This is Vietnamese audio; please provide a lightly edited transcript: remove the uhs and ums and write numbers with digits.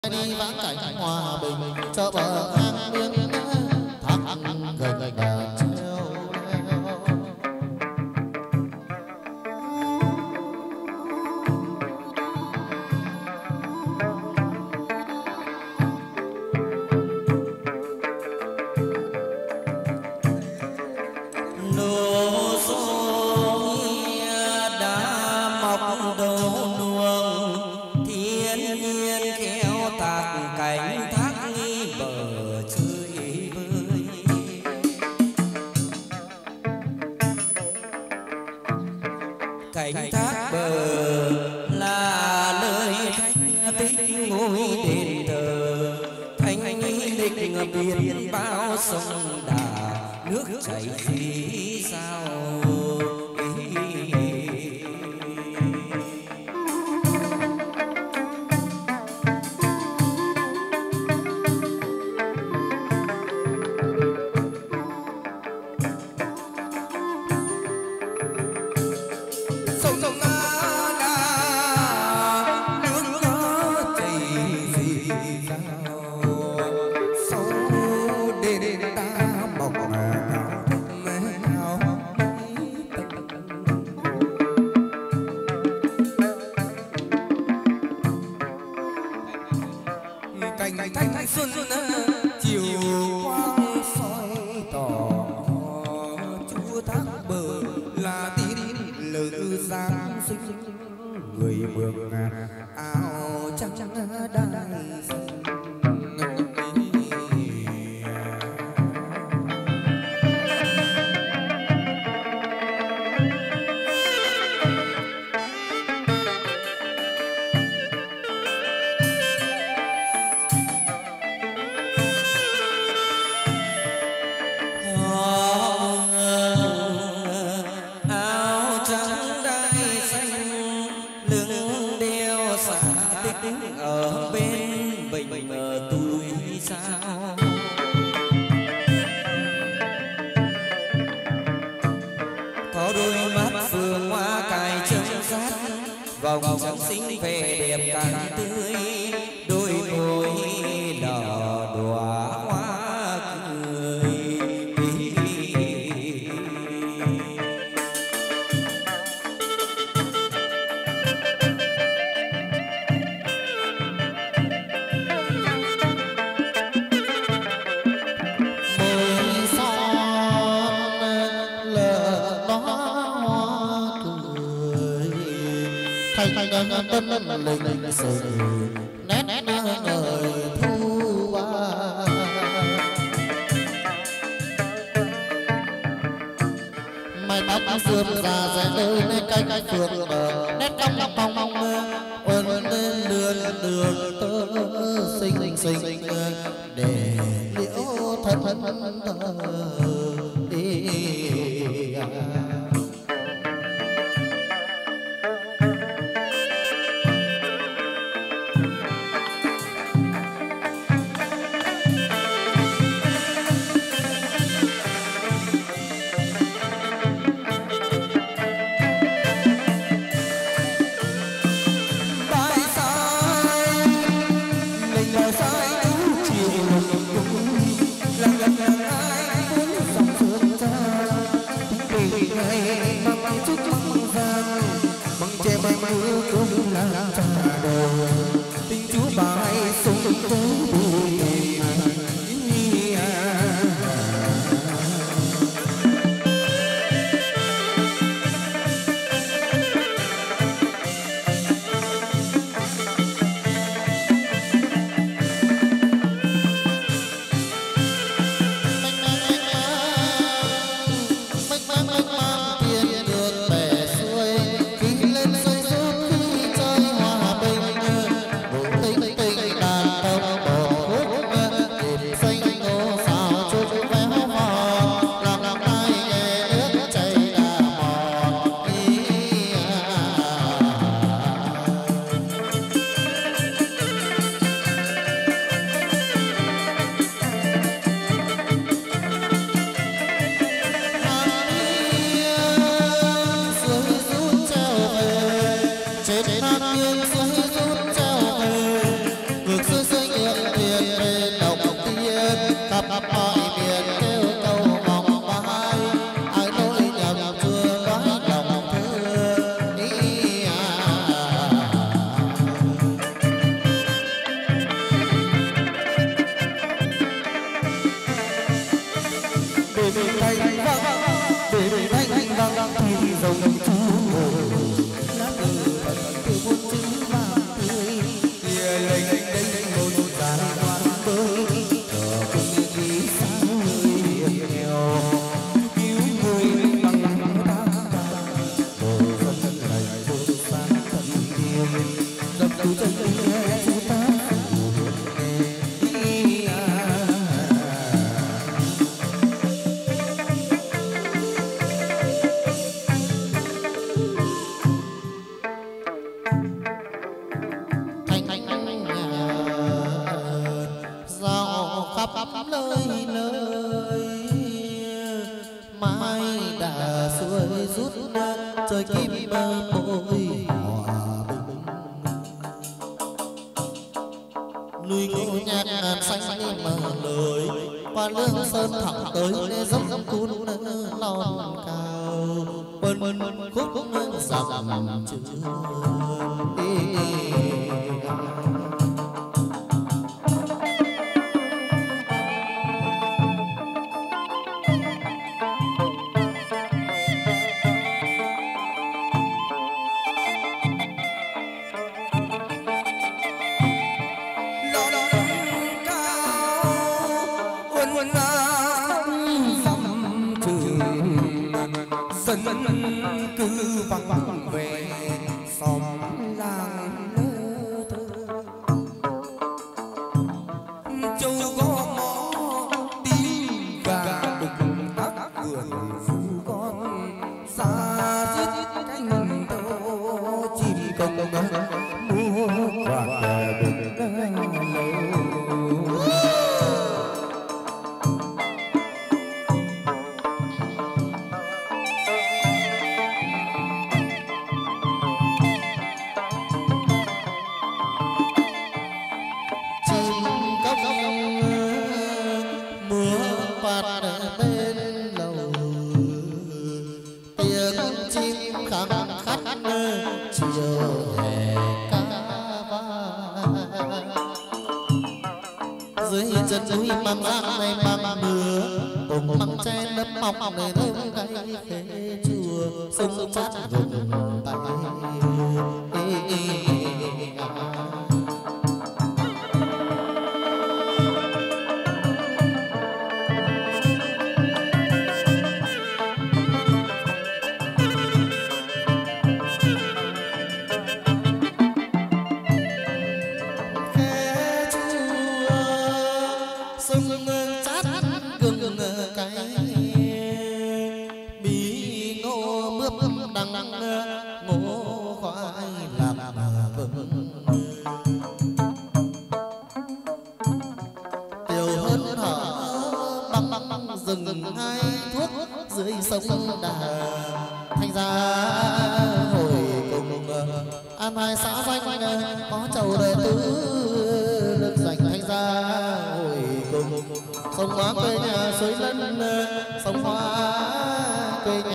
đi vãng cảnh hòa bình cho bờ hang biên thác gần treo cảnh thác bờ là nơi thanh tích ngôi đền thờ thanh lịch biển bao sông Đà nước chảy xí sao. Thanh xuân chiều quang soi tỏ chúa thác bờ là tín lữ giáng sinh người mường áo trắng đai ở bên bình tuổi sao. Có đôi mắt phương hoa cài chân sát vòng trắng xinh về đẹp càng tươi đôi môi đỏ đóa hoa cười. thanh tân lịch sử nét ngời thu hoa mái tóc sườn già rẽ đôi lên cánh phượng bờ nét cong cong ơn lên đường tơ xinh xinh để liễu thân tình chú bài sung tú rút trời kim bội hòa bình núi ngô nhạc ngàn xanh đi mở lời qua lương sơn thẳng tới để dốc cún lon cao bần khúc dặm chữ dân cư vắng về xóm làng lơ thơ châu có mõ tím gà đục tắc vườn phu con xa giết cánh tô chim công mua quạt đục lâu chân núi măng rang này măng mưa ôm măng tre nấp mọc này thơm cay khế chùa sông chát rụng tay rừng hai thuốc dưới sông Đà thành ra hồi cùng an hai xã danh có chầu đệ tứ được dành thành ra hồi cùng sông Hóa quê nhà suối Lân sông Hóa quê nhà